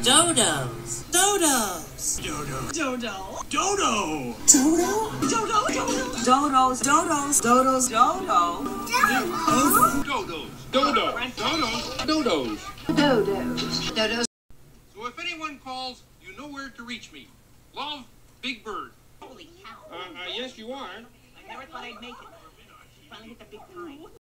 Dodos. Dodos. Dodo. Dodo. Dodo. Dodo. Dodo. Dodos. Dodos. Dodos. Dodo. Dodos. Dodo. Dodos. Dodos. Dodos. So if anyone calls, you know where to reach me. Love, Big Bird. Holy cow. Yes, you are. I never thought I'd make it. Finally hit the big time.